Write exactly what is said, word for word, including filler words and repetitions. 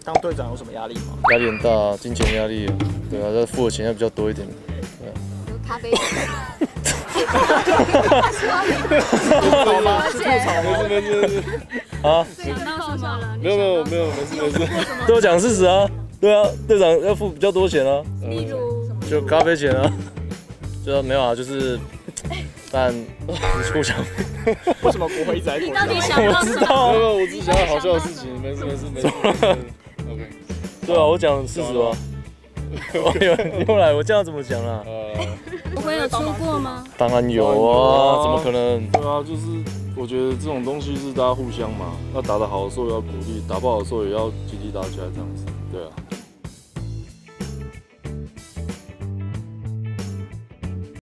当队长有什么压力吗？ 压力很大、啊，金钱压力、啊，对啊，这付的钱要比较多一点。对啊。 有咖啡。 好吗？是吐槽吗？ 没事没事。 啊？ 想到什么了？ 没有没有没有，没事没事。 都讲事实啊，对啊，队长要付比较多钱啊。 例如。 就咖啡钱啊，就没有啊，就是，但互相。 为什么不会一直在？ 你到底想到什么？ 没有，我只想要好笑的事情，没事没事没事。OK。 对啊，我讲事实吧。你后来我这样怎么讲啊？ 我会有出过吗？ 当然有啊，怎么可能？ 对啊，就是我觉得这种东西是大家互相嘛，要打得好的时候要鼓励，打不好的时候也要激励大家这样子，对啊。